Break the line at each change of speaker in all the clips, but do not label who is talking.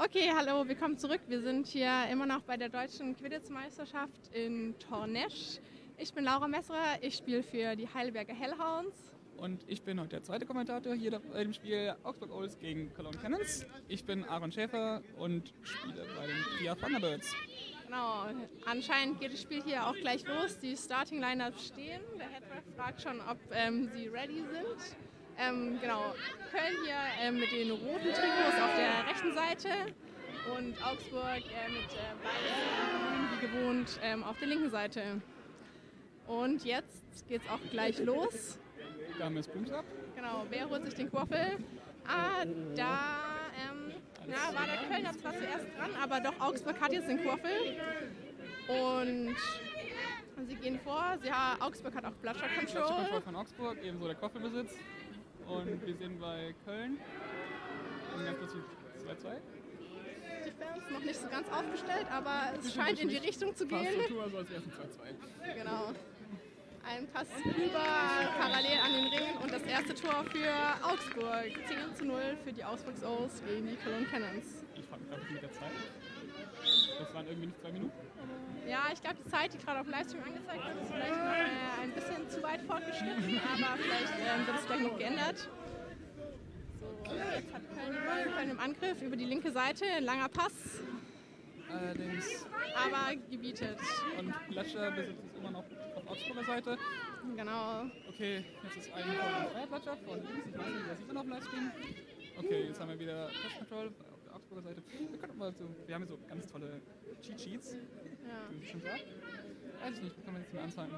Okay, hallo, willkommen zurück. Wir sind hier immer noch bei der deutschen Quidditch-Meisterschaft in Tornesch. Ich bin Laura Messerer, ich spiele für die Heidelberger Hellhounds.
Und ich bin heute der zweite Kommentator hier bei dem Spiel Augsburg Owls gegen Cologne Cannons. Ich bin Aaron Schäfer und spiele bei den Trier Thunderbirds.
Genau, anscheinend geht das Spiel hier auch gleich los. Die Starting-Lineups stehen. Der Headref fragt schon, ob sie ready sind. Genau, Köln hier mit den roten Trikots auf der rechten Seite und Augsburg mit weiß wie gewohnt auf der linken Seite. Und jetzt geht's auch gleich los.
Dame ist Blums ab.
Genau, wer holt sich den Quaffel? Da war der Kölner zwar zuerst dran, aber doch Augsburg hat jetzt den Quaffel. Und sie gehen vor. Augsburg hat auch Bloodshot Control.
Bloodshot Control von Augsburg, ebenso der Quaffelbesitz. Und wir sind bei Köln. Ganz kurz 2-2.
Die Fans noch nicht so ganz aufgestellt, aber es scheint in die Richtung zu gehen.
Also als ersten 2-2.
Genau. Ein Pass rüber, parallel an den Ring und das erste Tor für Augsburg. 10:0 für die Augsburg Owls gegen die Cologne Cannons.
Ich frage mich, glaube ich, mit der Zeit. Das waren irgendwie nicht 2 Minuten.
Ja, ich glaube, die Zeit, die gerade auf dem Livestream angezeigt wird, ist vielleicht noch ein bisschen zu weit fortgeschritten, aber vielleicht wird es gleich noch geändert. So, jetzt hat Köln den Ball, Köln im Angriff über die linke Seite, ein langer Pass.
Allerdings.
Aber gebietet.
Und Blatscher besitzt es immer noch auf Augsburger Seite.
Genau.
Okay, jetzt ist ein freier Blatscher von links. Ich weiß nicht, wer sieht man auf dem Livestream. Okay, jetzt haben wir wieder Test Control auf der Augsburger Seite. Wir haben hier so ganz tolle Cheat Sheets.
Ja.
Wie du schon sagst. Weiß ich nicht, wie kann man jetzt mal anzeigen?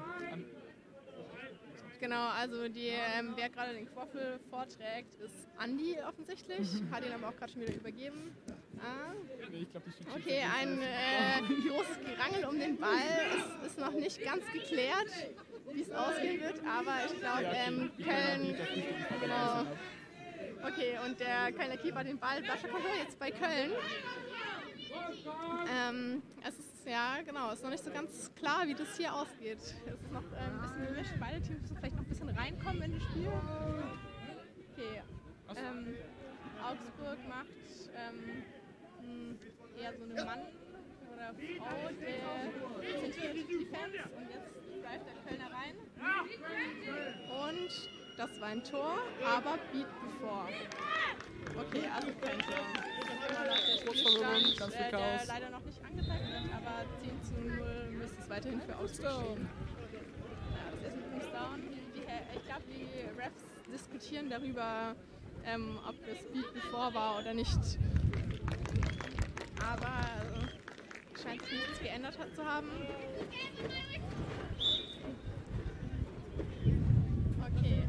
Genau, also wer gerade den Quaffel vorträgt, ist Andi offensichtlich. Hat ihn aber auch gerade schon wieder übergeben.
Nee, ich glaub, die
okay, ein großes Gerangel um den Ball. Es ist noch nicht ganz geklärt, wie es ausgehen wird, aber ich glaube, Köln. Genau. Okay, und der Kölner Keeper hat den Ball. Bloodshot Control jetzt bei Köln. Es ist es ist noch nicht so ganz klar, wie das hier ausgeht. Es ist noch ein bisschen gemischt. Beide Teams müssen vielleicht noch ein bisschen reinkommen in das Spiel. Okay. Augsburg macht eher so eine Mann oder Frau, der zentriert die Fans und jetzt greift der Kölner rein. Und das war ein Tor, aber Beat bevor. Okay, also kein Tor. Immer noch der Spielstand, der leider noch nicht angezeigt wird, aber 10:0 müsste es weiterhin für Augsburg stehen. Ja, das ist übrigens down. Ich glaube, die Refs diskutieren darüber, ob das Beat bevor war oder nicht. Aber scheint sich nichts geändert zu haben. Okay.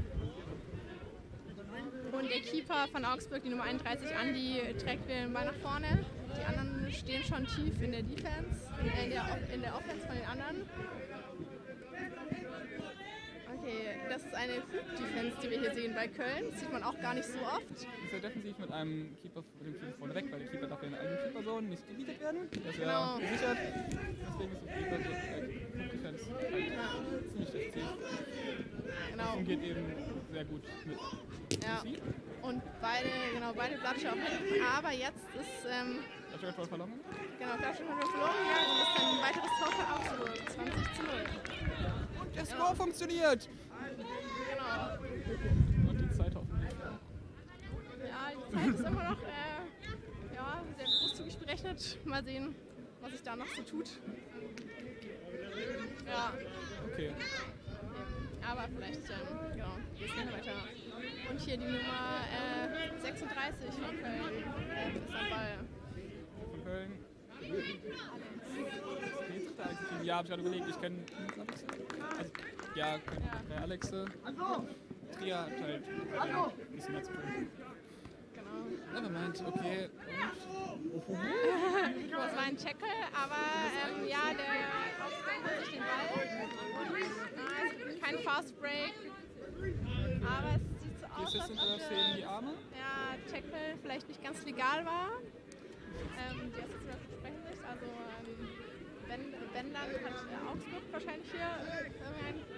Und der Keeper von Augsburg, die Nummer 31, Andi, trägt den Ball nach vorne. Die anderen stehen schon tief in der Defense, in der Offense von den anderen. Okay, das ist eine Flug-Defense, die wir hier sehen bei Köln. Das sieht man auch gar nicht so oft.
Das ist ja defensiv mit dem Keeper vorne weg, weil der Keeper darf ja in der eigenen Keeper-Zone nicht gebietet werden. Das ist ja gesichert. Deswegen ist die Flug-Defense ziemlich defensiv.
Genau.
Das fungiert eben sehr gut mit.
Ja. Und beide Blatscher auf hinten, aber jetzt ist
Blatscher Control verloren.
Genau, Blatscher Control verloren gegangen und ist ein weiteres Tor für Augsburg, 20:0.
Und der Score funktioniert!
Genau.
Und die Zeit hoffentlich.
Ja, die Zeit ist immer noch sehr großzügig berechnet. Mal sehen, was sich da noch so tut. Ja.
Okay.
Aber vielleicht, geht's nicht weiter. Und hier die Nummer 36 von Köln ist am Ball.
Von Köln. Ja, hab ich gerade überlegt, ich kenne Alex. Also, der Alexe. Trier hat halt ein bisschen mehr zu tun.
Genau.
Nevermind, okay.
Das war ein Tackle, aber der Augsburg holt sich den Ball. Kein Fast Break. Aber es sieht so aus, als ob
die Arme.
Ja, Tackle vielleicht nicht ganz legal war. Die Assistenten versprechen sich. Also wenn dann hat Augsburg wahrscheinlich hier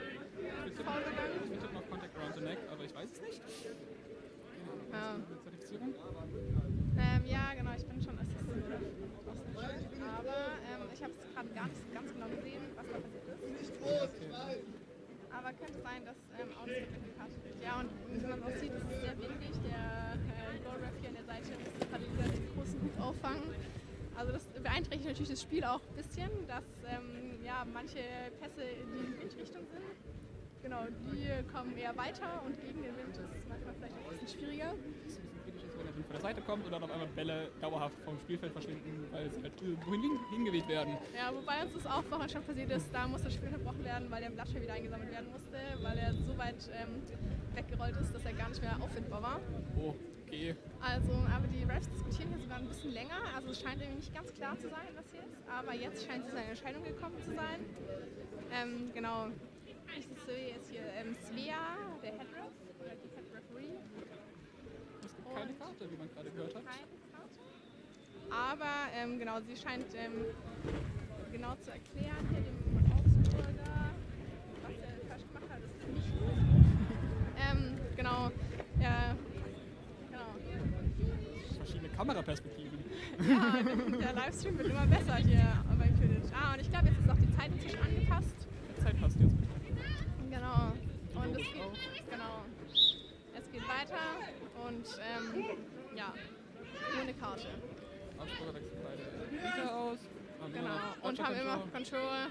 irgendein Foul begangen.
Ich tippe noch Contact around the neck, aber ich weiß es nicht.
Ja.
Platzierung?
Ja, genau, ich bin schon Assistent. Aber ich habe es gerade gar nicht so ganz genau gesehen, was da passiert ist.
Okay.
Aber könnte sein, dass Augsburg mit der Karte wird. Ja, und wie man auch sieht, ist es sehr windig. Der Goalref hier an der Seite muss gerade wieder den großen Hub auffangen. Also das beeinträchtigt natürlich das Spiel auch ein bisschen, dass ja, manche Pässe in die Windrichtung sind. Genau, die kommen eher weiter und gegen den Wind ist es manchmal vielleicht auch ein bisschen schwieriger.
Das ist ein bisschen kritisch, wenn der Wind von der Seite kommt und dann auf einmal Bälle dauerhaft vom Spielfeld verschwinden, weil sie halt wohin hingeweht werden.
Ja, wobei uns das auch vorhin schon passiert ist, da musste das Spiel unterbrochen werden, weil der Blattschall wieder eingesammelt werden musste, weil er so weit weggerollt ist, dass er gar nicht mehr auffindbar war.
Oh, okay.
Also, aber die Refs diskutieren hier sogar ein bisschen länger, also es scheint irgendwie nicht ganz klar zu sein, was hier ist, aber jetzt scheint es zu einer Entscheidung gekommen zu sein. Genau. Ich sehe jetzt hier Svea, der Headref, oder die Head Referee.
Es gibt keine Karte, wie man gerade gehört hat.
Keine Karte. Aber genau, sie scheint genau zu erklären, hier dem Augsburger, was er falsch gemacht hat, das ist nicht gut. Genau, genau.
Verschiedene Kameraperspektiven.
Ja, der Livestream wird immer besser hier bei Quidditch. Und ich glaube, jetzt ist auch die Zeit inzwischen angepasst.
Die Zeit passt jetzt bitte.
Genau. Und es geht, genau. Es geht weiter und ja, ohne Karte.
Augsburger wechseln beide Bieter aus.
Genau. Und haben immer Control.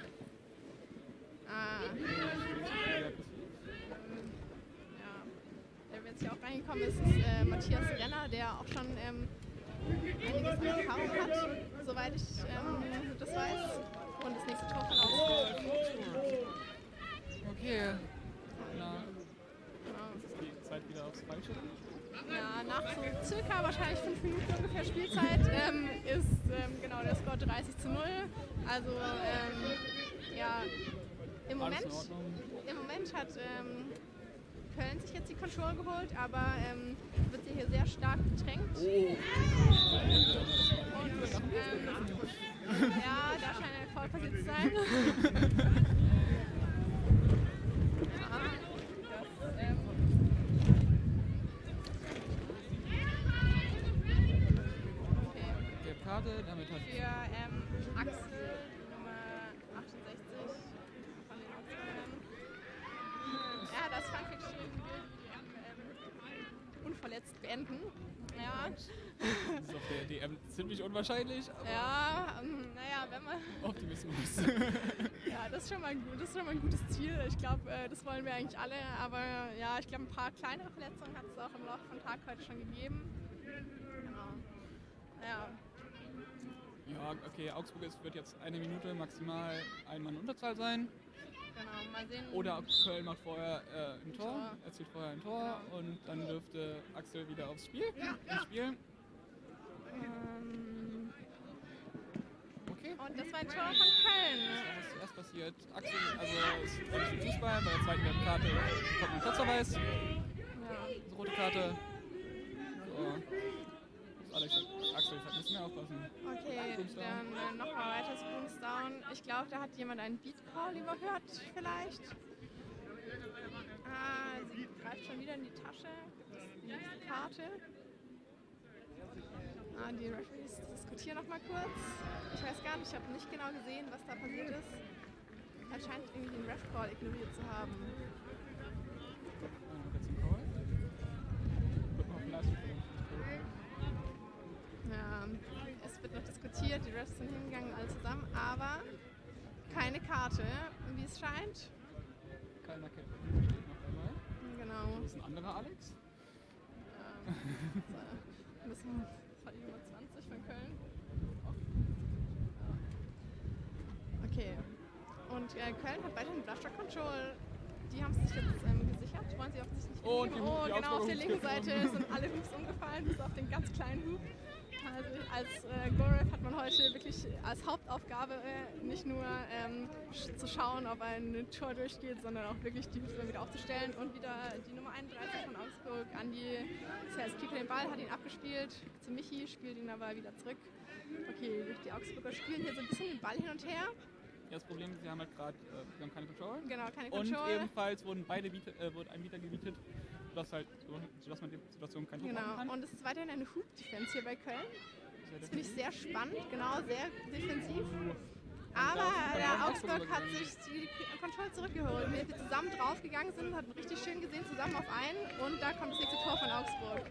Ja. Der jetzt hier auch reingekommen ist, ist Matthias Renner, der auch schon einiges an Erfahrung hat, soweit ich das weiß. Und das nächste Tor von Augsburg.
Okay. Na,
Genau.
ist die Zeit wieder aufs Falsche?
Ja, nach so circa wahrscheinlich 5 Minuten ungefähr Spielzeit ist genau der Score 30:0. Also ja, im Moment hat Köln sich jetzt die Control geholt, aber wird sie hier sehr stark bedrängt. Und ja, da scheint ein Foul passiert zu sein.
Karte, damit hat
Für Axel, Nummer 68 von den Augsburgern. Ja, das Frankfurt-Spiel unverletzt beenden. Ja.
Das ist auf der DM ziemlich unwahrscheinlich, aber
Ja, naja, wenn man.
Optimismus.
Ja, das ist schon mal gut, das ist schon mal ein gutes Ziel. Ich glaube, das wollen wir eigentlich alle, aber ja, ich glaube, ein paar kleinere Verletzungen hat es auch im Laufe von Tag heute schon gegeben. Genau. Ja.
Ja, okay, Augsburg wird jetzt 1 Minute maximal ein Mann Unterzahl sein.
Genau, mal sehen.
Oder Köln macht vorher ein Tor, erzielt vorher ein Tor und dann dürfte Axel wieder aufs Spiel. Ins Spiel. Okay.
Und das war ein Tor von Köln.
Was zuerst passiert? Axel, also es ist eigentlich wie Fußball, bei der zweiten gelben Karte kommt ein Platzverweis.
Ja.
Also rote Karte. So. Axel, ich müssen wir aufpassen.
Okay, dann nochmal weiter Spoons down. Ich glaube, da hat jemand einen Beat-Call überhört, vielleicht. Sie greift schon wieder in die Tasche. Gibt es die nächste Karte? Die Referees diskutieren nochmal kurz. Ich weiß gar nicht, ich habe nicht genau gesehen, was da passiert ist. Er scheint irgendwie den Ref-Call ignoriert zu haben. Ja, es wird noch diskutiert, die Refs sind hingegangen, alle zusammen, aber keine Karte, wie es scheint.
Keiner kennt ihn, steht noch einmal.
Genau.
Das ist ein anderer Alex.
Das war die Nummer 20 von Köln. Okay. Und Köln hat weiterhin Blushrock Control. Die haben sich jetzt gesichert. Wollen sie offensichtlich nicht geben. Oh, genau, auf der linken Seite sind alle Hoops umgefallen, bis auf den ganz kleinen Hoop. Also als Goalref hat man heute wirklich als Hauptaufgabe nicht nur zu schauen, ob ein Tor durchgeht, sondern auch wirklich die Hoops wieder aufzustellen. Und wieder die Nummer 31 von Augsburg, Andi, zuerst kriegt den Ball, hat ihn abgespielt zu Michi, spielt ihn aber wieder zurück. Okay, die Augsburger spielen hier so ein bisschen den Ball hin und her.
Ja, das Problem ist, sie haben halt gerade keine Control.
Genau, keine Control.
Und ebenfalls wurden wurde ein Bieter gebietet. sodass man die Situation keinen Druck machen kann.
Genau, und es ist weiterhin eine Hoop-Defense hier bei Köln. Das finde ich sehr spannend, genau, sehr defensiv. Aber der Augsburg hat sich die Kontrolle zurückgeholt. Wir zusammen draufgegangen sind, hatten richtig schön gesehen, zusammen auf einen und da kommt das nächste Tor von Augsburg.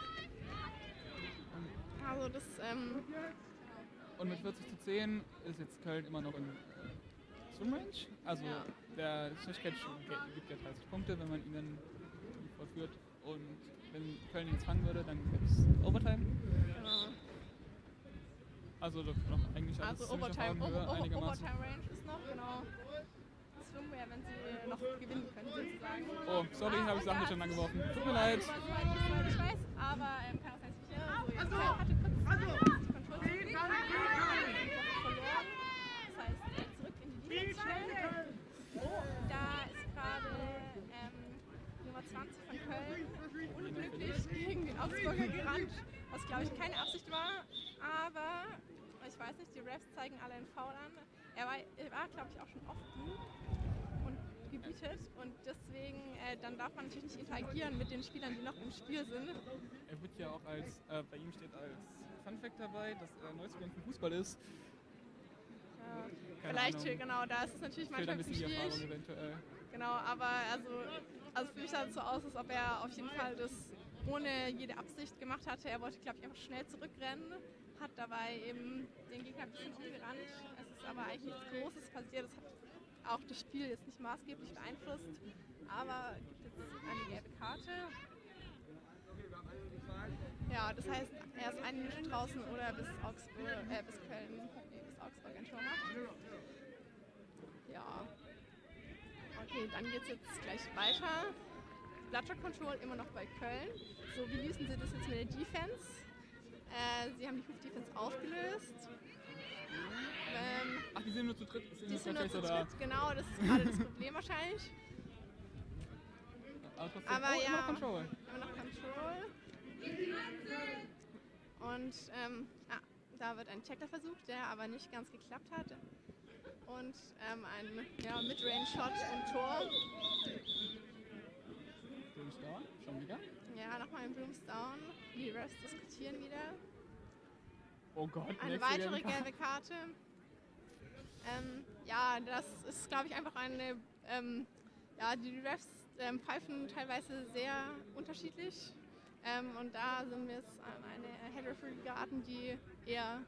Also das,
Und mit 40:10 ist jetzt Köln immer noch in Swim-Range. Also der Schnelligkeit gibt ja 30 Punkte, wenn man ihn dann vollführt. Und wenn Köln ihn jetzt fangen würde, dann gibt es Overtime.
genau.
Also noch eigentlich alles
Also Overtime Range ist noch, genau. Swimwear, wenn sie noch gewinnen können, sozusagen.
Oh, sorry, habe ich Sachen schon angeworfen. Tut mir leid.
Ich weiß, aber kann auch sein, dass ich hier so jetzt hatte kurz die Kontrolle verloren. Das heißt, zurück in die Defense. Da ist gerade Nummer 20 von Köln unglücklich gegen den Augsburger gerannt, was glaube ich keine Absicht war, aber ich weiß nicht, die Refs zeigen alle einen Foul an. Er war glaube ich auch schon oft und gebietet und deswegen dann darf man natürlich nicht interagieren mit den Spielern, die noch im Spiel sind.
Er wird ja auch bei ihm steht als Funfact dabei, dass er Neuzugang vom Fußball ist.
Ja, vielleicht,
Ahnung.
genau, da ist es natürlich manchmal schwierig.
Eventuell.
Genau, aber also für mich sah es so aus, als ob er auf jeden Fall das ohne jede Absicht gemacht hatte. Er wollte, glaube ich, einfach schnell zurückrennen, hat dabei eben den Gegner ein bisschen umgerannt. Es ist aber eigentlich nichts Großes passiert. Das hat auch das Spiel jetzt nicht maßgeblich beeinflusst, aber gibt jetzt eine gelbe Karte. Ja, das heißt, er ist 1 Minute draußen oder bis Augsburg ein Tor macht. Ja. Okay, dann geht es jetzt gleich weiter. Bloodshot Control immer noch bei Köln. So, wie lösen sie das jetzt mit der Defense? Sie haben die Hoof Defense aufgelöst.
Ach, die sind nur zu dritt?
Die sind nur zu dritt, genau, das ist gerade das Problem wahrscheinlich. Aber ja,
immer noch Control.
Immer noch Control. Und da wird ein Tackler versucht, der aber nicht ganz geklappt hat. Und ein Midrange-Shot und Tor.
Bloomsdown, schon wieder?
Ja, nochmal ein Bloomsdown. Die Refs diskutieren wieder.
Oh Gott,
eine weitere gelbe Karte. Ja, das ist, glaube ich, einfach eine. Die Refs pfeifen teilweise sehr unterschiedlich. Und da sind wir jetzt an eine Head Referee geraten, die eher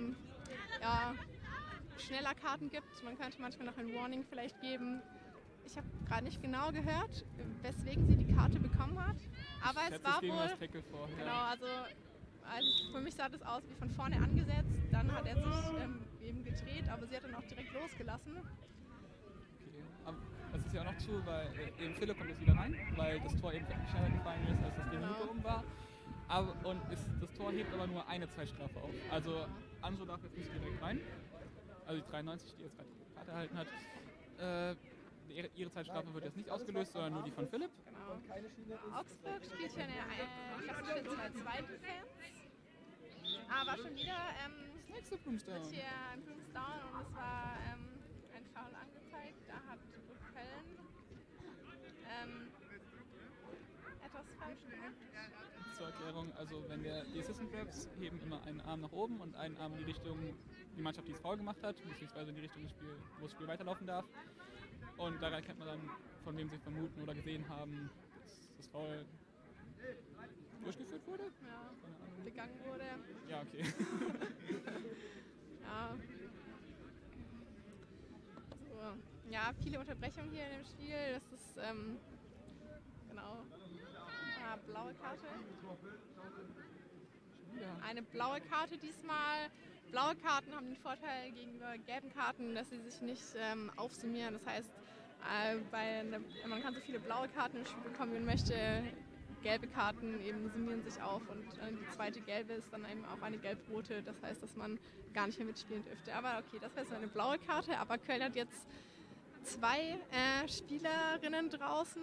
schneller Karten gibt. Man könnte manchmal noch ein Warning vielleicht geben. Ich habe gerade nicht genau gehört, weswegen sie die Karte bekommen hat. Aber es war wohl. Genau, also für mich sah das aus wie von vorne angesetzt. Dann hat er sich eben gedreht, aber sie hat dann auch direkt losgelassen.
Okay, aber das ist ja auch noch zu, weil eben Philipp kommt jetzt wieder rein, weil das Tor eben schneller gefallen ist, als das die Minute um war. Das Tor hebt aber nur eine Zeitstrafe auf. Also Anso darf jetzt nicht direkt rein. Also die 93, die jetzt gerade die Karte erhalten hat. Ihre Zeitstrafe wird jetzt nicht ausgelöst, sondern nur die von Philipp.
Genau. Augsburg spielt hier eine klassische 2-2-Defense. Aber schon wieder
nächste Bloomsdown.
Ist hier ein Bloomsdown und es war ein Foul angezeigt. Da hat Köln etwas falsch gemacht.
Zur Erklärung, also die Assistant Refs heben immer einen Arm nach oben und einen Arm in die Richtung, die Mannschaft, die es Foul gemacht hat, beziehungsweise in die Richtung, wo das Spiel weiterlaufen darf. Und daran erkennt man dann, von wem sie vermuten oder gesehen haben, dass das Foul durchgeführt wurde?
Ja, begangen wurde.
Ja, okay.
Ja. So. Ja, viele Unterbrechungen hier in dem Spiel. Das ist, genau. Blaue Karte.
Ja.
Eine blaue Karte diesmal. Blaue Karten haben den Vorteil gegenüber gelben Karten, dass sie sich nicht aufsummieren. Das heißt, man kann so viele blaue Karten im Spiel bekommen, wie man möchte. Gelbe Karten eben summieren sich auf und die zweite gelbe ist dann eben auch eine gelb-rote. Das heißt, dass man gar nicht mehr mitspielen dürfte. Aber okay, das wäre so eine blaue Karte. Aber Köln hat jetzt 2 Spielerinnen draußen.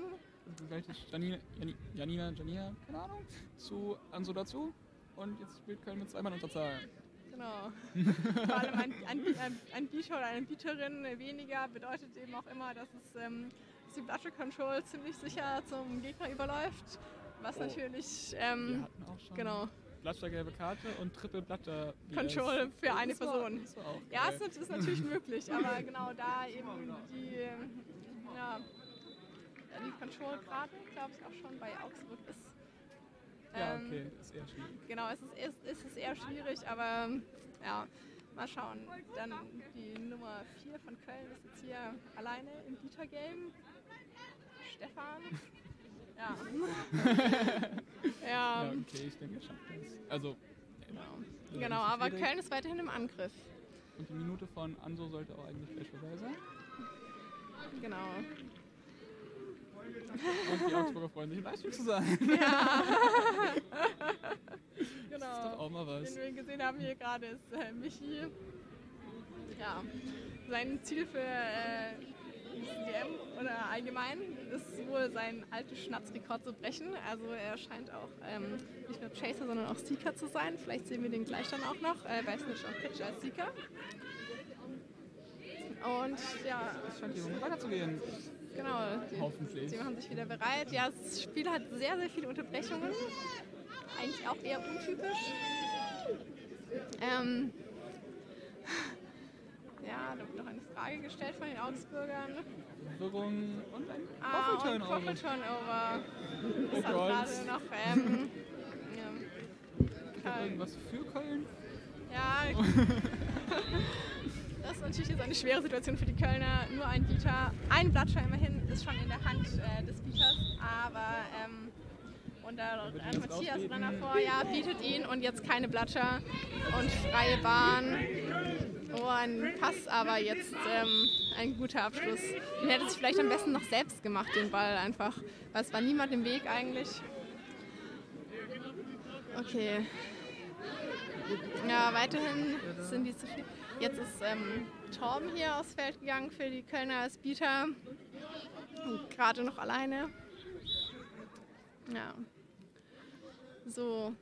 Janina, keine Ahnung, zu Anso dazu. Und jetzt spielt Köln mit 2 Mann Unterzahl.
Genau. Vor allem ein Bieter oder eine Bieterin weniger bedeutet eben auch immer, dass es dass die Bloodshed Control ziemlich sicher zum Gegner überläuft. Was natürlich,
Wir hatten auch schon
genau,
Bloodshed gelbe Karte und Triple Bloodshed
Control für eine Person.
Das war auch
Ja,
geil.
es ist natürlich möglich, aber genau da eben die, ja, die Control-Karte, glaube ich, auch schon bei Augsburg ist.
Ja, okay, ist eher schwierig.
Genau, es ist eher schwierig, aber ja, mal schauen. Dann die Nummer 4 von Köln ist jetzt hier alleine im Bieter-Game. Stefan. Ja.
Ja,
Ja,
okay, ich denke, er schafft das. Also,
genau, aber Köln ist weiterhin im Angriff.
Und die Minute von Anso sollte auch eigentlich gleich vorbei sein.
Genau.
Und die Augsburger freuen sich, im Livestream zu sein.
Ja.
Das ist doch
Genau.
auch mal was.
Den wir gesehen haben hier gerade ist Michi. Ja, sein Ziel für DM oder allgemein ist wohl seinen alten Schnatzrekord zu brechen. Also er scheint auch nicht nur Chaser, sondern auch Seeker zu sein. Vielleicht sehen wir den gleich dann auch noch bei Snitch und Pitch als Seeker. Und ja,
Es scheint hier weiterzugehen.
genau.
Hoffentlich.
Sie machen sich wieder bereit. Ja, das Spiel hat sehr, sehr viele Unterbrechungen. Eigentlich auch eher untypisch. Ja, da wird noch eine Frage gestellt von den Augsburgern.
Verwirrung und ein
Und
Waffel-Turnover.
Waffel-Turnover. Das hat
Gott.
gerade noch
Ist das irgendwas für Köln?
ja, das ist natürlich jetzt eine schwere Situation für die Kölner. Nur ein Bieter, ein Blatscher immerhin ist schon in der Hand des Bieters, aber und da
wird ihn
rennt
jetzt
Matthias
rausbieten.
dann davor, ja, bietet ihn und jetzt keine Blatscher und freie Bahn. Oh, ein Pass, aber jetzt ein guter Abschluss. Den hätte sich vielleicht am besten noch selbst gemacht, den Ball einfach, weil es war niemand im Weg eigentlich. Okay. Ja, weiterhin sind die zu viel. Jetzt ist Torben hier aufs Feld gegangen für die Kölner als Bieter. Und gerade noch alleine. Ja. So.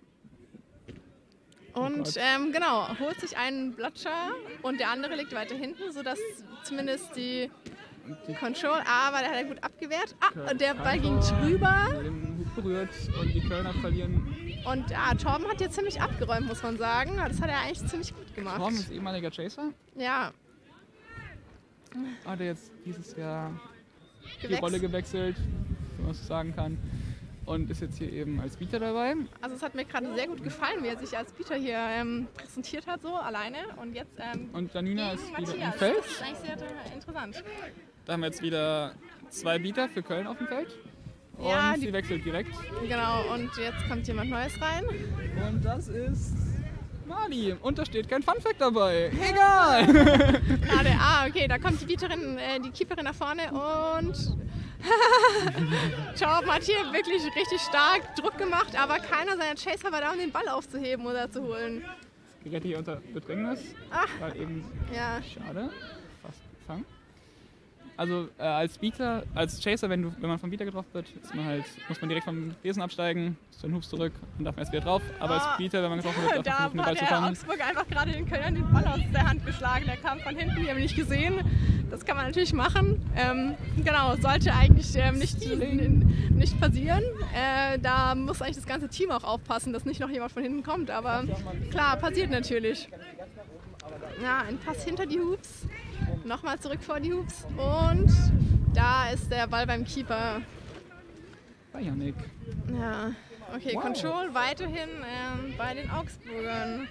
Und genau, holt sich einen Blatscher und der andere liegt weiter hinten, sodass zumindest die Control, aber der hat er gut abgewehrt. Ah, und der Ball ging drüber.
Den Hut berührt und die Kölner verlieren.
Und Torben hat hier ziemlich abgeräumt, muss man sagen. Das hat er eigentlich ziemlich gut gemacht.
Torben ist ehemaliger Chaser.
Ja,
Hat er jetzt dieses Jahr die
gewechselt.
Rolle gewechselt, wenn man so sagen kann. Und ist jetzt hier eben als Bieter dabei.
Also es hat mir gerade sehr gut gefallen, wie er sich als Bieter hier präsentiert hat, so alleine. Und jetzt
Und Janina
gegen
ist wieder im
Matthias.
Feld.
Das ist eigentlich sehr interessant.
Da haben wir jetzt wieder 2 Bieter für Köln auf dem Feld. Und
Ja,
sie wechselt direkt.
Genau, und jetzt kommt jemand Neues rein.
Und das ist Mali. Und da steht kein Funfact dabei. Egal.
Gerade, okay, da kommt die Bieterin, die Keeperin nach vorne und Torben hat hier wirklich richtig stark Druck gemacht, aber keiner seiner Chaser war da, um den Ball aufzuheben oder zu holen.
Gerät hier unter Bedrängnis.
Ach.
War eben
Ja,
schade. Fast gefangen. Also als Bieter, als Chaser, wenn man vom Bieter getroffen wird, muss man direkt vom Besen absteigen, zu den Hubs zurück und darf man erst wieder drauf. Aber als Bieter, wenn man getroffen wird, darf
da
man versuchen, den
hat
Ball zu
der
fangen.
Augsburg einfach gerade den Kölnern den Ball aus der Hand geschlagen. Der kam von hinten, die haben ihn nicht gesehen. Das kann man natürlich machen. Genau, sollte eigentlich nicht passieren. Da muss eigentlich das ganze Team auch aufpassen, dass nicht noch jemand von hinten kommt. Aber klar, passiert natürlich. Ja, ein Pass hinter die Hoops. Nochmal zurück vor die Hoops. Und da ist der Ball beim Keeper.
Bei Yannick.
Ja, okay,
Wow.
Control weiterhin bei den Augsburgern.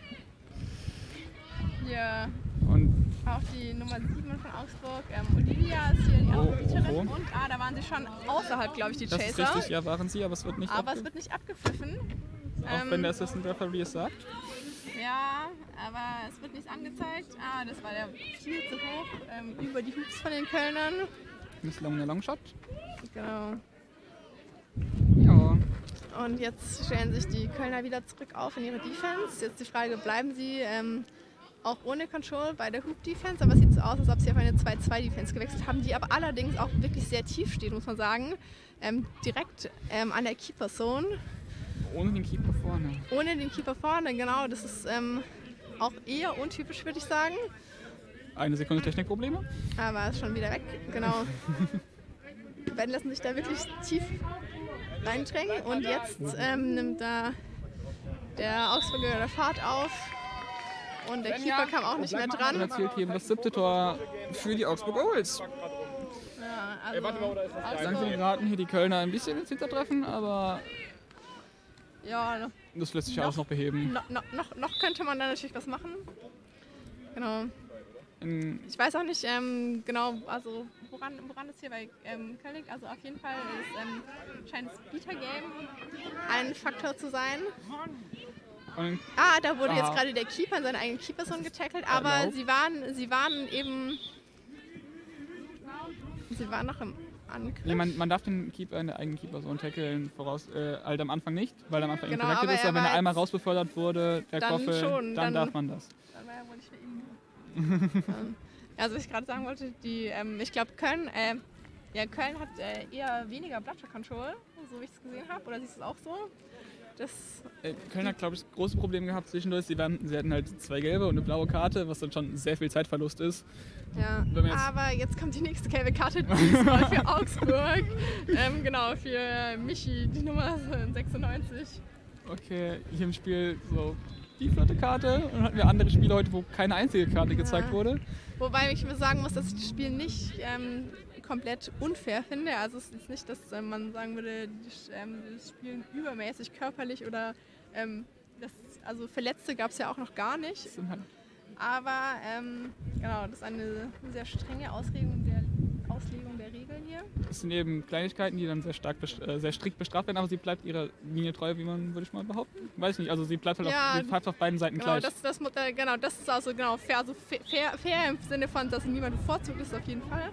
Hier
Und
auch die Nummer 7 von Augsburg, Olivia ist hier die Außenbieterin.
oh.
Und da waren sie schon außerhalb, glaube ich, die
das ist
Chaser.
richtig, ja, waren sie, aber es wird nicht
Aber es wird nicht abgepfiffen.
auch wenn der Assistant Referee es sagt.
Ja, aber es wird nichts angezeigt. Das war der viel zu hoch über die Hoops von den Kölnern.
Misslang der Longshot.
Genau.
Ja.
Und jetzt stellen sich die Kölner wieder zurück auf in ihre Defense. Jetzt die Frage, bleiben sie auch ohne Control bei der Hoop-Defense? Aber es sieht so aus, als ob sie auf eine 2-2-Defense gewechselt haben, die aber allerdings auch wirklich sehr tief steht, muss man sagen. Direkt an der Keeper-Zone.
Ohne den Keeper vorne.
Ohne den Keeper vorne, genau. Das ist auch eher untypisch, würde ich sagen.
Eine Sekunde Technikprobleme.
Aber ist schon wieder weg, genau. beiden lassen sich da wirklich tief reindrängen. Und jetzt nimmt da der Augsburger der Fahrt auf. Und der Keeper kam auch nicht mehr
Und
dran.
erzielt hier das 7. Tor für die Augsburger Owls.
Ja, also
Langsam geraten hier die Kölner ein bisschen ins Hintertreffen, aber
ja,
das lässt sich ja alles noch beheben.
noch könnte man da natürlich was machen. Genau.
In,
Ich weiß auch nicht genau, also woran es hier bei Köln liegt. Also auf jeden Fall scheint das Bieter-Game ein Faktor zu sein.
und
Da wurde jetzt gerade der Keeper in seinen eigenen Keeperzone getackelt, aber
erlaubt.
sie waren noch im Angriff.
nee, man darf den Keeper in der eigenen Keeper-Zone tackeln, halt am Anfang nicht, weil er am Anfang
Genau,
connected
aber
ist,
er
aber wenn
war
er einmal
jetzt-
rausbefördert wurde, der
Dann
Koffel,
schon,
dann
dann-
darf man das.
Das war ja wohl nicht für ihn. Also was ich gerade sagen wollte, ich glaube Köln hat eher weniger Bloodshed Control, so wie ich es gesehen habe. Oder siehst du es auch so?
Köln hat, glaube ich, das große Problem gehabt zwischendurch. Sie hatten halt 2 gelbe und eine blaue Karte, was dann schon sehr viel Zeitverlust ist.
Ja,
Wenn wir jetzt-
aber jetzt kommt die nächste gelbe Karte, diesmal für Augsburg. Genau, für Michi, die Nummer 96.
Okay, hier im Spiel so die 4. Karte und dann hatten wir andere Spiele heute, wo keine einzige Karte gezeigt wurde.
Wobei ich mir sagen muss, dass ich das Spiel nicht komplett unfair finde. Also es ist jetzt nicht, dass man sagen würde, das Spielen übermäßig körperlich oder also Verletzte gab es ja auch noch gar nicht.
Das sind halt
Aber genau, das ist eine sehr strenge Auslegung der Regeln hier.
Das sind eben Kleinigkeiten, die dann sehr strikt bestraft werden, aber sie bleibt ihrer Linie treu, würde ich mal behaupten. Weiß nicht, also sie bleibt halt
Ja,
sie bleibt auf beiden Seiten
Genau,
gleich.
das ist also genau fair, also fair im Sinne von, dass niemand bevorzugt ist auf jeden Fall.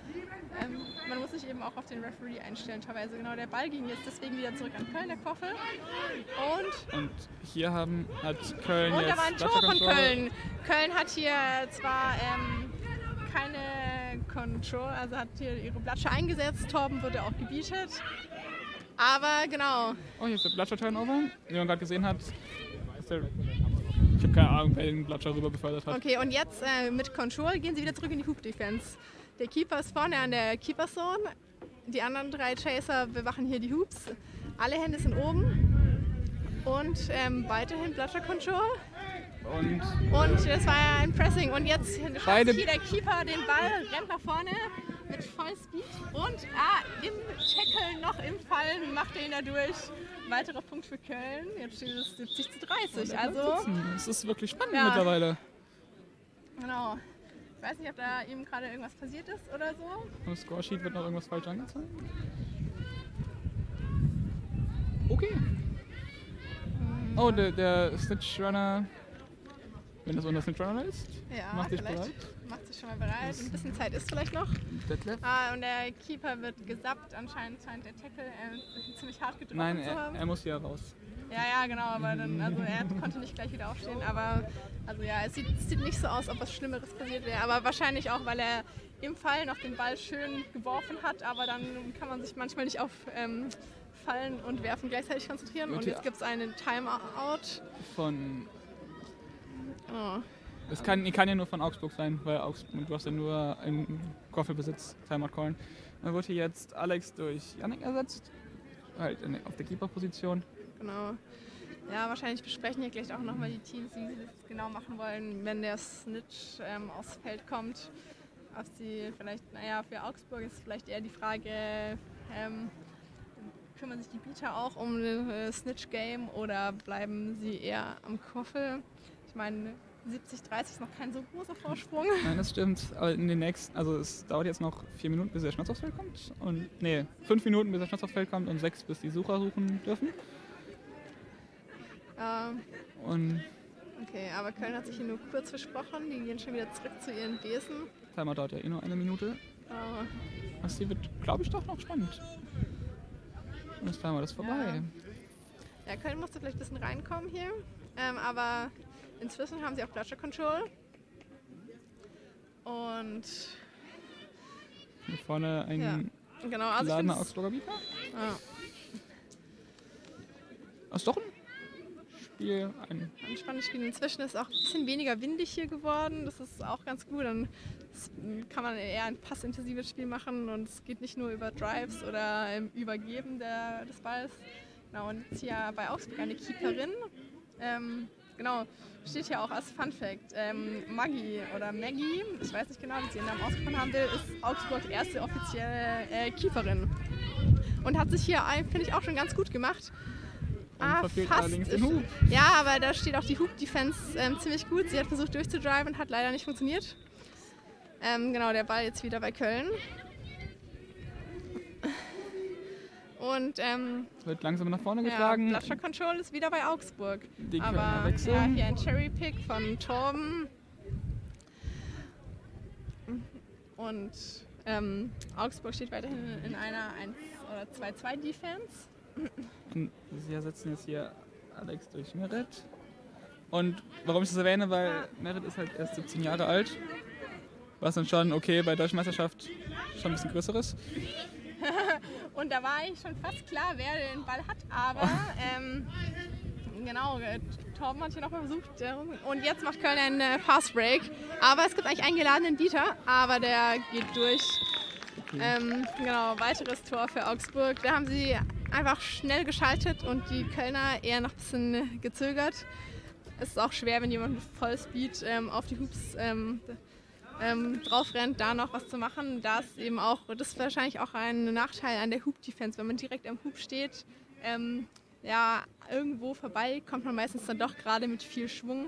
Man muss sich eben auch auf den Referee einstellen teilweise. Genau, der Ball ging jetzt deswegen wieder zurück an Köln, der Koffel.
Und hier hat Köln
Und
jetzt
da war ein Tor
Bloodshed
von
Control.
Köln. Köln hat hier zwar keine Control, also hat hier ihre Blatsche eingesetzt. Torben wurde auch gebietet. Aber genau,
Oh, hier ist der Bloodshed Turnover. Wie man gerade gesehen hat, ich habe keine Ahnung, wer den Bloodshed rüber befördert hat.
okay, und jetzt mit Control gehen sie wieder zurück in die Hoop Defense. Der Keeper ist vorne an der Keeper Zone. Die anderen 3 Chaser bewachen hier die Hoops. Alle Hände sind oben. Und weiterhin Bloodshed Control.
Und
Und das war ja ein Pressing. Und jetzt schafft
Beide-
hier der Keeper den Ball, rennt nach vorne mit Vollspeed. Und im Tackle noch im Fallen macht er ihn da durch. Weiterer Punkt für Köln. Jetzt steht es 70:30. Also,
es ist wirklich spannend
Ja.
mittlerweile.
genau. Ich weiß nicht, ob da eben gerade irgendwas passiert ist oder so.
Im Scoresheet wird noch irgendwas falsch angezeigt. Okay. Oh, der Snitch Runner, wenn das unter Snitch Runner ist,
Ja,
macht dich
vielleicht
bereit.
macht sich schon mal bereit. Ein bisschen Zeit ist vielleicht noch.
Detlef?
Und der Keeper wird gesappt. Anscheinend scheint der Tackle ziemlich hart getroffen
Nein,
zu haben.
er muss hier raus.
Ja, genau, aber dann, also er konnte nicht gleich wieder aufstehen, aber also ja, es sieht nicht so aus, ob was Schlimmeres passiert wäre, aber wahrscheinlich auch, weil er im Fall noch den Ball schön geworfen hat, aber dann kann man sich manchmal nicht auf Fallen und Werfen gleichzeitig konzentrieren und jetzt gibt es einen Timeout.
Von.
Oh.
Es kann ja nur von Augsburg sein, weil du hast ja nur im Koffelbesitz Timeout callen. Dann wird hier jetzt Alex durch Yannick ersetzt, halt auf der Keeper-Position.
Genau. Ja, wahrscheinlich besprechen hier gleich auch nochmal die Teams, wie sie das genau machen wollen, wenn der Snitch aufs Feld kommt. Ob sie vielleicht, für Augsburg ist vielleicht eher die Frage, kümmern sich die Bieter auch um das Snitch-Game oder bleiben sie eher am Koffel? Ich meine, 70:30 ist noch kein so großer Vorsprung.
Nein, das stimmt. Aber in den nächsten, also es dauert jetzt noch 4 Minuten, bis der Schnatz aufs Feld kommt. 5 Minuten, bis der Schnatz aufs Feld kommt und 6, bis die Sucher suchen dürfen. Und
Okay, aber Köln hat sich hier nur kurz versprochen. Die gehen schon wieder zurück zu ihren Besen.
Timer dauert ja nur 1 Minute. Das hier wird, glaube ich, doch noch spannend. Und das Timer ist vorbei.
Ja, Köln musste vielleicht ein bisschen reinkommen hier. Aber inzwischen haben sie auch Bloodshed Control. Und
Hier vorne ein
genau, also ich
geladener
find's-
Augsburger Bieter.
ja,
Das ist doch ein Spiel.
ein spannendes Spiel. Inzwischen ist auch ein bisschen weniger windig hier geworden. Das ist auch ganz gut. Dann Das kann man eher ein passintensives Spiel machen und es geht nicht nur über Drives oder Übergeben des Balls. Genau, und jetzt hier bei Augsburg eine Keeperin. Genau, steht hier auch als Fun Fact. Maggie, ich weiß nicht genau, wie sie ihren Namen ausgesprochen haben will, ist Augsburgs erste offizielle Keeperin. Und hat sich hier, finde ich, auch schon ganz gut gemacht.
Verfehlt allerdings den Hub.
Ja, aber da steht auch die Hoop-Defense ziemlich gut. Sie hat versucht durchzudriven und hat leider nicht funktioniert. Genau, der Ball jetzt wieder bei Köln. Und
wird langsam nach vorne getragen.
Ja, Bloodshock Control ist wieder bei Augsburg.
Die
aber
wechseln.
Ja, hier ein Cherry-Pick von Torben. Und Augsburg steht weiterhin in einer 1- oder 2-2-Defense.
Und sie ersetzen jetzt hier Alex durch Merit. Und warum ich das erwähne, weil Merit ist halt erst 17 Jahre alt. Was dann schon, okay, bei Deutschen Meisterschaft schon ein bisschen größeres.
Und da war eigentlich schon fast klar, wer den Ball hat, aber genau, Torben hat hier nochmal versucht. Und jetzt macht Köln einen Fast Break. Aber es gibt eigentlich einen geladenen Dieter, aber der geht durch. Genau, weiteres Tor für Augsburg. Da haben sie einfach schnell geschaltet und die Kölner eher noch ein bisschen gezögert. Es ist auch schwer, wenn jemand mit Vollspeed auf die Hoops drauf rennt, da noch was zu machen. Das ist wahrscheinlich auch ein Nachteil an der Hoop-Defense. Wenn man direkt am Hoop steht, irgendwo vorbei, kommt man meistens dann doch gerade mit viel Schwung.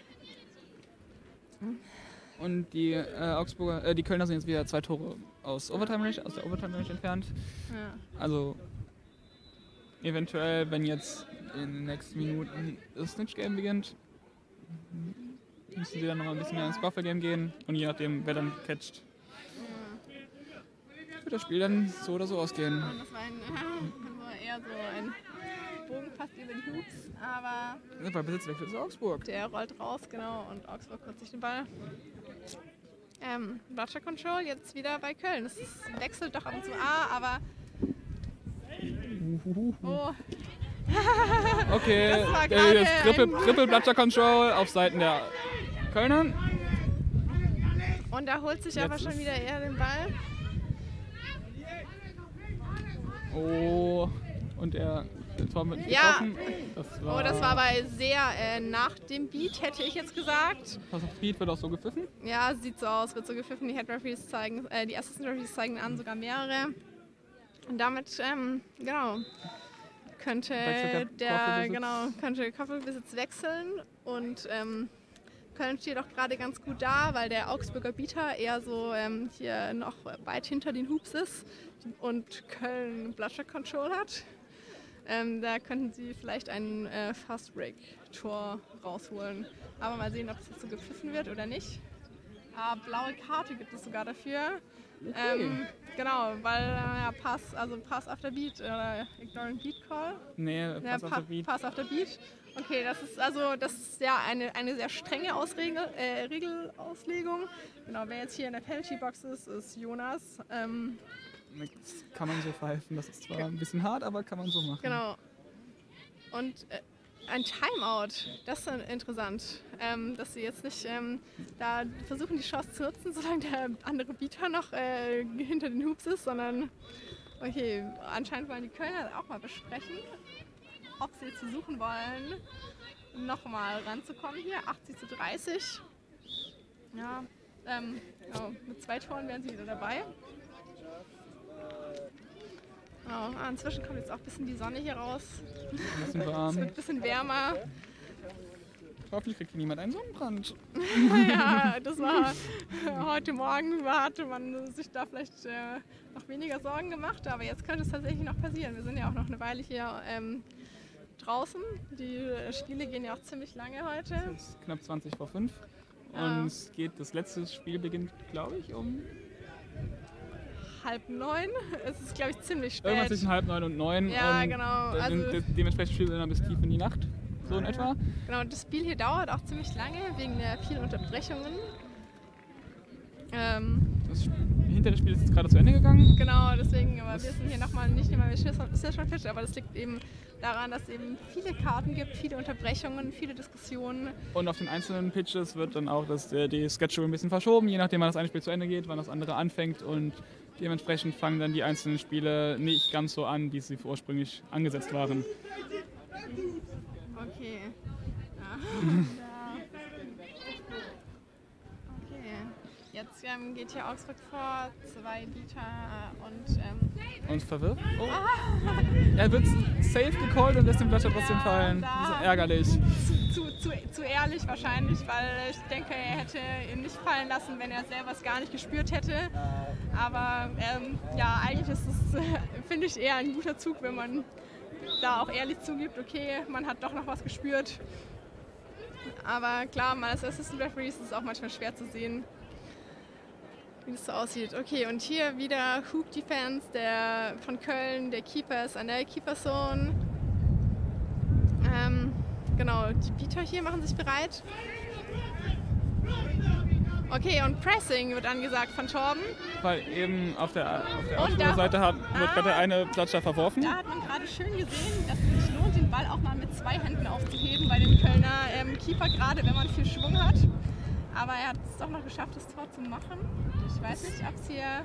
Und die die Kölner sind jetzt wieder 2 Tore aus der Overtime-Range entfernt.
Ja.
Also eventuell, wenn jetzt in den nächsten Minuten das Snitch-Game beginnt, müssen sie dann noch mal ein bisschen mehr ins Scoreful-Game gehen. Und je nachdem, wer dann catcht, wird das Spiel dann so oder so ausgehen.
Und das war eher so ein Bogen fast über die Hoops, aber
Der Besitzwechsel ist Augsburg.
der rollt raus, genau, und Augsburg kurz sich den Ball. Bloodshock Control jetzt wieder bei Köln. Es wechselt doch ab und zu aber oh.
Okay,
Das war gerade
jetzt Triple Bloodshock Control auf Seiten der Kölner.
Und da holt sich aber schon wieder eher den Ball.
Oh, und der Tor wird nicht
Ja.
getroffen.
Das war aber sehr nach dem Beat, hätte ich jetzt gesagt.
Pass auf, Speed wird auch so gepfiffen.
Ja, sieht so aus, wird so gepfiffen. Die Head Referees zeigen, die Assistant Referees zeigen an, sogar mehrere. Und damit, genau, könnte Kopfballbesitz wechseln. Und Köln steht auch gerade ganz gut da, weil der Augsburger Beater eher so hier noch weit hinter den Hoops ist und Köln Bloodshock Control hat. Da könnten sie vielleicht ein Fast-Break-Tor rausholen. Aber mal sehen, ob es jetzt so gepfiffen wird oder nicht. Blaue Karte gibt es sogar dafür.
Okay.
Genau, weil Pass after Beat oder Ignoring Beat Call.
Nee, Pass after Beat.
Pass after Beat. Okay, das ist ja eine sehr strenge Regelauslegung. Genau, wer jetzt hier in der Penalty-Box ist Jonas.
Das kann man so pfeifen. Das ist zwar ein bisschen hart, aber kann man so machen.
Genau. Und ein Timeout, das ist interessant, dass sie jetzt nicht da versuchen, die Chance zu nutzen, solange der andere Beater noch hinter den Hoops ist, sondern okay, anscheinend wollen die Kölner auch mal besprechen, ob sie jetzt versuchen wollen, nochmal ranzukommen hier, 80:30. Ja, mit 2 Toren wären sie wieder dabei. Oh, inzwischen kommt jetzt auch ein bisschen die Sonne hier raus.
Ein bisschen warm.
Es wird ein bisschen wärmer.
Hoffentlich kriegt hier niemand einen Sonnenbrand.
Ja, das war heute Morgen, hatte man sich da vielleicht noch weniger Sorgen gemacht, aber jetzt könnte es tatsächlich noch passieren. Wir sind ja auch noch eine Weile hier draußen. Die Spiele gehen ja auch ziemlich lange heute.
Es ist knapp 20:05 und das letzte Spiel beginnt, glaube ich, um
8:30. Es ist, glaube ich, ziemlich spät.
irgendwas zwischen 8:30 und 9.
Ja,
und
genau. Also
dementsprechend spielen wir dann bis tief in die Nacht, so in etwa.
Genau, und das Spiel hier dauert auch ziemlich lange, wegen der vielen Unterbrechungen.
das hintere Spiel ist jetzt gerade zu Ende gegangen.
Genau, deswegen, aber wir sind hier nicht immer mit Session Pitch, aber das liegt eben daran, dass es eben viele Karten gibt, viele Unterbrechungen, viele Diskussionen.
Und auf den einzelnen Pitches wird dann auch die Schedule ein bisschen verschoben, je nachdem wann das eine Spiel zu Ende geht, wann das andere anfängt und dementsprechend fangen dann die einzelnen Spiele nicht ganz so an, wie sie ursprünglich angesetzt waren.
Okay. Ja. Okay. Jetzt geht hier Augsburg vor, 2 Bieter
und verwirrt. Oh. Er wird safe gecallt und lässt den Blätter trotzdem fallen. Das ist ärgerlich.
Zu ehrlich wahrscheinlich, weil ich denke, er hätte ihn nicht fallen lassen, wenn er selber es gar nicht gespürt hätte. Aber ja, eigentlich ist es, finde ich, eher ein guter Zug, wenn man da auch ehrlich zugibt, okay, man hat doch noch was gespürt. Aber klar, mal als Assistant Referee ist es auch manchmal schwer zu sehen, wie das so aussieht. Okay, und hier wieder Hoop Defense von Köln, der Keeper ist an der Keeper Zone. Genau, die Bieter hier machen sich bereit. Okay, und Pressing wird angesagt von Torben.
Weil eben auf der Augsburger Seite wird gerade eine Platscher verworfen.
Da hat man gerade schön gesehen, dass es sich lohnt, den Ball auch mal mit 2 Händen aufzuheben bei dem Kölner Keeper, gerade wenn man viel Schwung hat. Aber er hat es doch noch geschafft, das Tor zu machen. Ich weiß nicht, ob es hier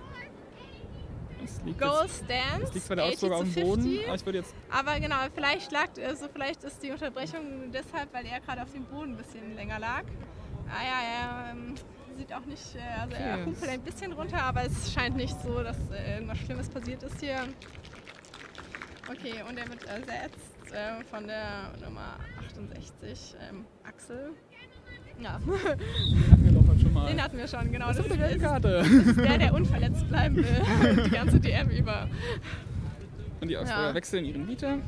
Goal stands.
Es liegt bei der Augsburger auf dem Boden.
Aber genau, vielleicht ist die Unterbrechung deshalb, weil er gerade auf dem Boden ein bisschen länger lag. Er sieht auch nicht, also okay. Er humpelt ein bisschen runter, aber es scheint nicht so, dass irgendwas Schlimmes passiert ist hier. Okay, und er wird ersetzt von der Nummer 68, Axel. Ja.
Den hatten wir doch schon mal.
Den hatten wir schon, genau.
Das ist eine gelbe Karte.
Das ist der unverletzt bleiben will, die ganze DM über.
Und die Augsburger wechseln ihren Bieter.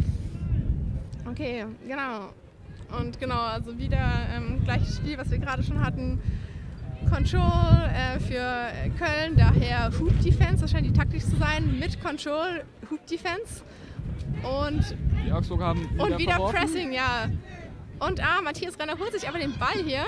Okay, genau. Und genau, also wieder gleiches Spiel, was wir gerade schon hatten. Control für Köln, daher Hoop Defense, das scheint die Taktik zu sein, mit Control, Hoop Defense. Und
die Augsburger haben wieder verworfen.
Pressing, ja. Und Matthias Renner holt sich aber den Ball hier.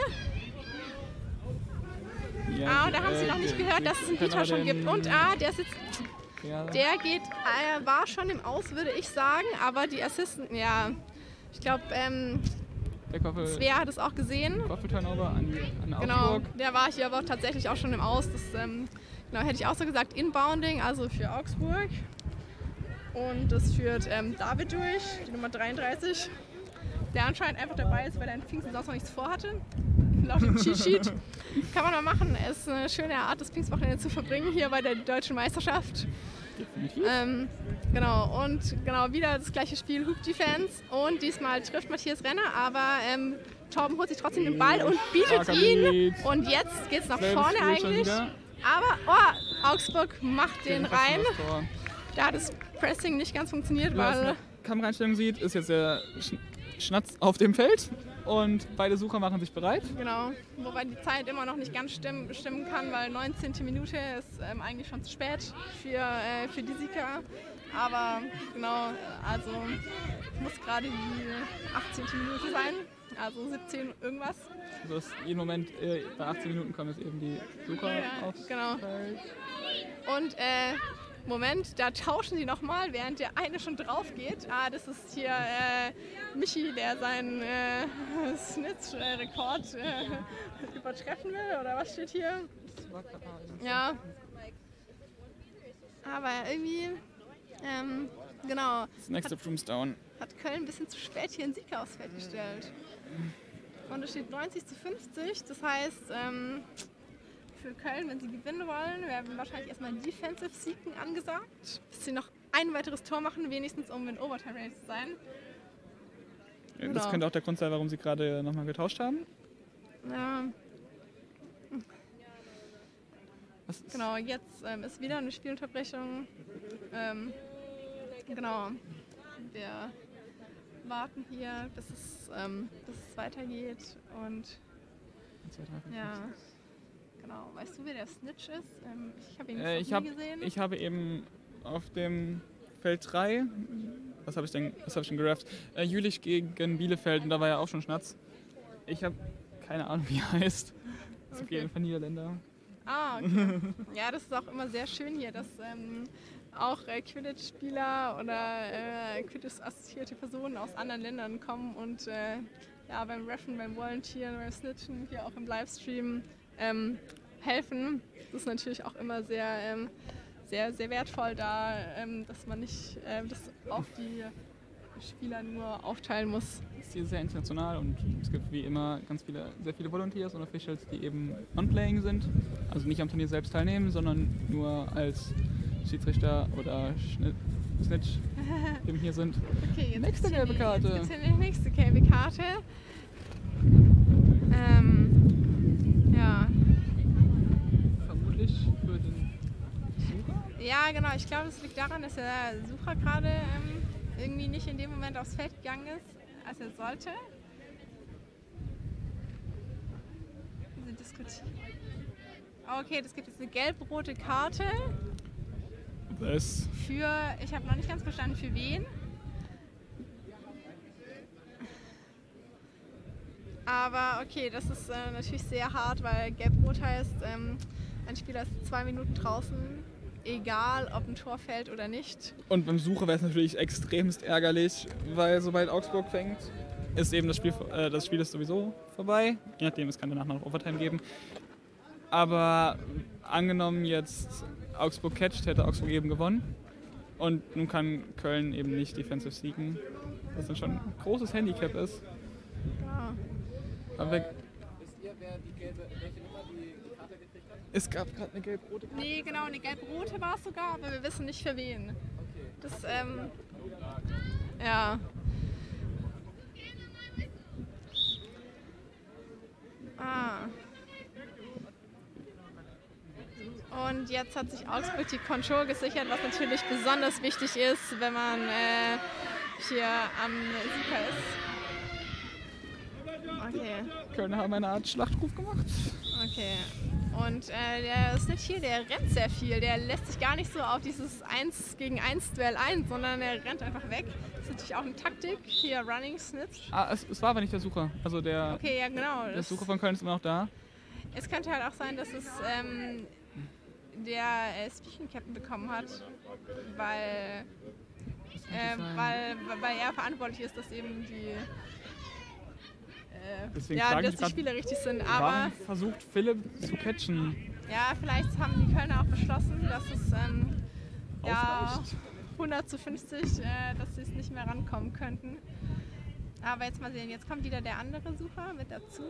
Ja,
und da haben sie noch nicht gehört, dass es einen Bieter schon gibt. Und der geht, war schon im Aus, würde ich sagen, aber die Assistant, ja, ich glaube, Svea hat es auch gesehen.
Turnover an Augsburg.
Genau, der war hier aber tatsächlich auch schon im Aus. Das genau, hätte ich auch so gesagt, Inbounding, also für Augsburg. Und das führt David durch, die Nummer 33. Der anscheinend einfach dabei ist, weil er in Pfingsten sonst noch nichts vorhatte. Laut dem Cheat-Sheet. Kann man mal machen. Es ist eine schöne Art, das Pfingstwochenende zu verbringen, hier bei der Deutschen Meisterschaft. Genau, und genau wieder das gleiche Spiel, Hoop Defense. Und diesmal trifft Matthias Renner, aber Torben holt sich trotzdem den Ball und bietet ihn. Und jetzt geht es nach vorne eigentlich. Aber Augsburg macht den rein. Da hat das Pressing nicht ganz funktioniert, weil
Kameraeinstellung sieht, ist jetzt der Schnatz auf dem Feld und beide Sucher machen sich bereit.
Genau, wobei die Zeit immer noch nicht ganz stimmen kann, weil 19. Minute ist eigentlich schon zu spät für die Sieger. Aber genau, also muss gerade die 18. Minute sein, also 17 irgendwas.
Also jeden Moment bei 18 Minuten kommen jetzt eben die Sucher aufs Feld.
Und Moment, da tauschen sie nochmal, während der eine schon drauf geht. Das ist hier Michi, der seinen Snitch-Rekord übertreffen will, oder was steht hier? Ja. Aber irgendwie, genau.
Das nächste Broomstown.
Hat Köln ein bisschen zu spät hier einen Sieg aufs Feld gestellt. Und es steht 90:50, das heißt, für Köln, wenn sie gewinnen wollen, werden wahrscheinlich erstmal Defensive Siegen angesagt, bis sie noch ein weiteres Tor machen, wenigstens um in Overtime ready zu sein.
Genau. Das könnte auch der Grund sein, warum sie gerade nochmal getauscht haben.
Ja. Genau, jetzt ist wieder eine Spielunterbrechung. Genau. Wir warten hier, bis es weitergeht und ja. Genau. Weißt du, wer der Snitch ist? Ich habe ihn nie gesehen.
Ich habe eben auf dem Feld 3, was habe ich denn gerafft? Jülich gegen Bielefeld und da war ja auch schon Schnatz. Ich habe keine Ahnung, wie er heißt. Das ist auf jeden Fall Niederländer.
Ah, okay. Ja, das ist auch immer sehr schön hier, dass auch Quidditch-Spieler oder Quidditch-assoziierte Personen aus anderen Ländern kommen und ja, beim Reffen, beim Volunteeren, beim Snitchen, hier auch im Livestream helfen. Das ist natürlich auch immer sehr, sehr wertvoll da, dass man nicht das auf die Spieler nur aufteilen muss.
Es ist hier sehr international und es gibt wie immer sehr viele Volunteers und Officials, die eben on-playing sind. Also nicht am Turnier selbst teilnehmen, sondern nur als Schiedsrichter oder Snitch eben hier sind.
Okay, jetzt
Nächste gelbe Karte.
Jetzt gibt's hier die nächste gelbe Karte. Ja.
Vermutlich für den Sucher?
Ja, genau. Ich glaube, es liegt daran, dass der Sucher gerade irgendwie nicht in dem Moment aufs Feld gegangen ist, als er sollte. Sie diskutieren. Okay, das gibt jetzt eine gelb-rote Karte.
Was?
Ich habe noch nicht ganz verstanden, für wen. Aber okay, das ist natürlich sehr hart, weil gelb-rot heißt, ein Spieler ist 2 Minuten draußen, egal ob ein Tor fällt oder nicht.
Und beim Sucher wäre es natürlich extremst ärgerlich, weil sobald Augsburg fängt, ist eben das Spiel ist sowieso vorbei. Je nachdem, es kann danach noch Overtime geben. Aber angenommen jetzt Augsburg catcht, hätte Augsburg eben gewonnen. Und nun kann Köln eben nicht defensive siegen, was dann schon ein großes Handicap ist.
Ja.
Aber
Wisst ihr, welche Nummer die Karte gekriegt hat?
es gab gerade eine gelb-rote Karte.
Nee, genau, eine gelb-rote war es sogar, aber wir wissen nicht für wen.
Okay.
Das, ja. Ah. Und jetzt hat sich Augsburg die Control gesichert, was natürlich besonders wichtig ist, wenn man hier am Sieger ist. Okay.
Köln haben eine Art Schlachtruf gemacht.
Okay. Und der Snitch hier, der rennt sehr viel. Der lässt sich gar nicht so auf dieses 1 gegen 1 Duell ein, sondern er rennt einfach weg. Das ist natürlich auch eine Taktik. Hier Running Snitch.
Es war aber nicht der Sucher. Also der
Okay, ja genau.
der Sucher von Köln ist immer noch da.
Es könnte halt auch sein, dass es der Speaking Captain bekommen hat, weil er verantwortlich ist, dass eben die Spiele richtig sind. Aber
Warum versucht Philipp zu catchen?
ja, vielleicht haben die Kölner auch beschlossen, dass es
Ausreicht.
100:50, dass sie es nicht mehr rankommen könnten. Aber jetzt mal sehen, jetzt kommt wieder der andere Sucher mit dazu.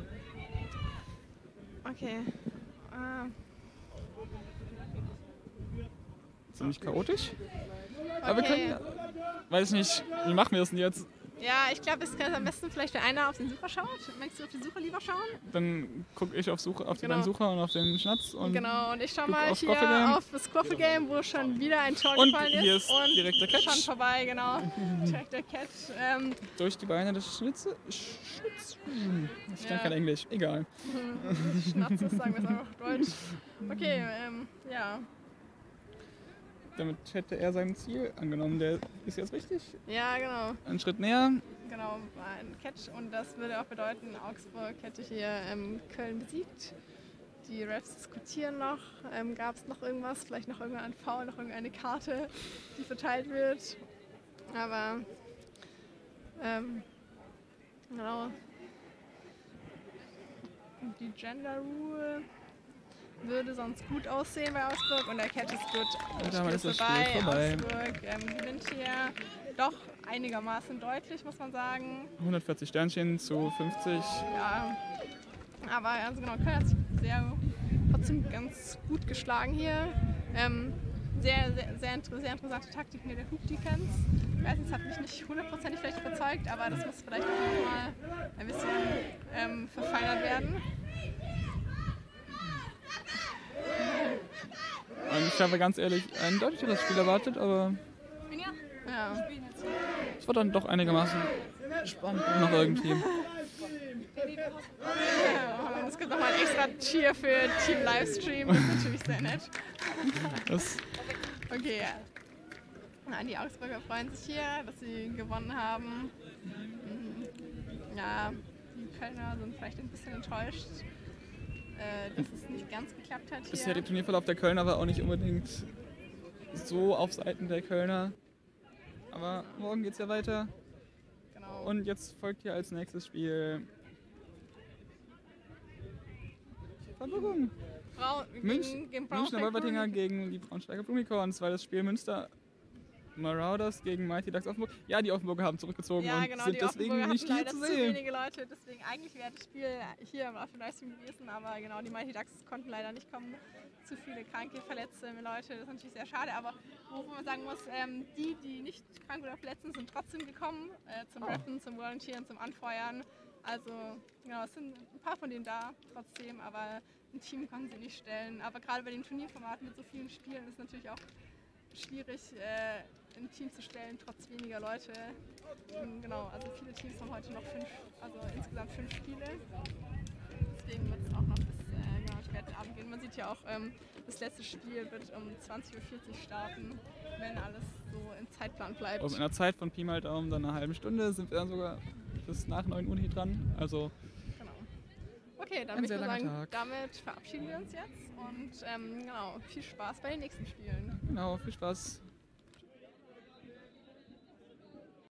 Okay.
Ziemlich chaotisch. Aber wir
Okay.
können, weiß nicht, wie machen wir das denn jetzt?
Ja, ich glaube, es ist am besten vielleicht, wenn einer auf den Sucher schaut. Möchtest du auf den Sucher lieber schauen?
Dann gucke ich auf
Genau.
den Sucher und auf den Schnatz. Und
Genau, und ich schaue
guck
mal
auf
hier
Squaffle Game.
auf das Squaffle Game, wo schon wieder ein Tor
Und
gefallen ist.
hier ist
und
direkt der Catch.
Schon vorbei, genau. Direkt der Catch.
durch die Beine des Schnitze. Ich kann
Ja.
kein Englisch, egal.
Schnatzes, sagen wir es einfach auf Deutsch. Okay, ja.
Damit hätte er sein Ziel angenommen. Der ist jetzt richtig.
Ja, genau.
Einen Schritt näher.
Genau, war ein Catch und das würde auch bedeuten, Augsburg hätte hier Köln besiegt. Die Refs diskutieren noch. Gab es noch irgendwas? Vielleicht noch irgendein Foul, noch irgendeine Karte, die verteilt wird. Aber genau. Die Gender Rule würde sonst gut aussehen bei Augsburg und der Catch ist gut.
Und damit ist das Spiel vorbei.
Augsburg gewinnt hier doch einigermaßen deutlich, muss man sagen.
140 Sternchen zu 50.
Ja, aber also genau, Köln hat sich trotzdem ganz gut geschlagen hier. Sehr interessante Taktik mit der Hoop Defense. Ich weiß, es hat mich nicht 100%ig vielleicht überzeugt, aber das muss vielleicht auch nochmal ein bisschen verfeinert werden.
Und ich habe ganz ehrlich ein deutlicheres Spiel erwartet, aber
Ja.
es war dann doch einigermaßen spannend noch irgendwie.
Ja, und es gibt nochmal ein extra Cheer für Team Livestream, das ist natürlich sehr nett.
Das
Okay, ja. Die Augsburger freuen sich hier, dass sie gewonnen haben. Ja, die Kölner sind vielleicht ein bisschen enttäuscht. dass es nicht ganz geklappt hat
Bisher
hier.
der Turnierverlauf der Kölner war auch nicht unbedingt so auf Seiten der Kölner. Aber morgen geht's ja weiter.
Genau.
Und jetzt folgt hier als nächstes Spiel Verwirrung.
Gegen
Münchner
Braunschweig
Wolvertinger
Brüning.
gegen die Braunschweiger Blumikons, weil das Spiel Münster Marauders gegen Mighty Ducks Offenburg. Ja, die Offenburger haben zurückgezogen
Ja,
und
genau,
sind
die
deswegen
Offenburger
nicht
hatten
hier
leider
zu
zu
sehen.
wenige Leute, deswegen eigentlich wäre das Spiel hier im Livestream gewesen, aber genau, die Mighty Ducks konnten leider nicht kommen. Zu viele kranke, verletzte Leute, das ist natürlich sehr schade, aber wo man sagen muss, die nicht krank oder verletzt sind, sind trotzdem gekommen zum Reffen, zum Volunteeren, zum Anfeuern. Also genau, es sind ein paar von denen da trotzdem, aber ein Team konnten sie nicht stellen. Aber gerade bei dem Turnierformat mit so vielen Spielen ist es natürlich auch schwierig, ein Team zu stellen, trotz weniger Leute. Genau, also viele Teams haben heute noch insgesamt 5 Spiele. Deswegen wird es auch noch bis späten Abend gehen. Man sieht ja auch, das letzte Spiel wird um 20:40 Uhr starten, wenn alles so im Zeitplan bleibt.
Und in einer Zeit von Pi mal Daumen dann eine halbe Stunde sind wir dann sogar bis nach 9 Uhr hier dran. Also
Genau. Okay, dann
Ein
würde ich
sehr
mal
langer
sagen,
Tag.
damit verabschieden wir uns jetzt und genau, viel Spaß bei den nächsten Spielen.
genau, viel Spaß.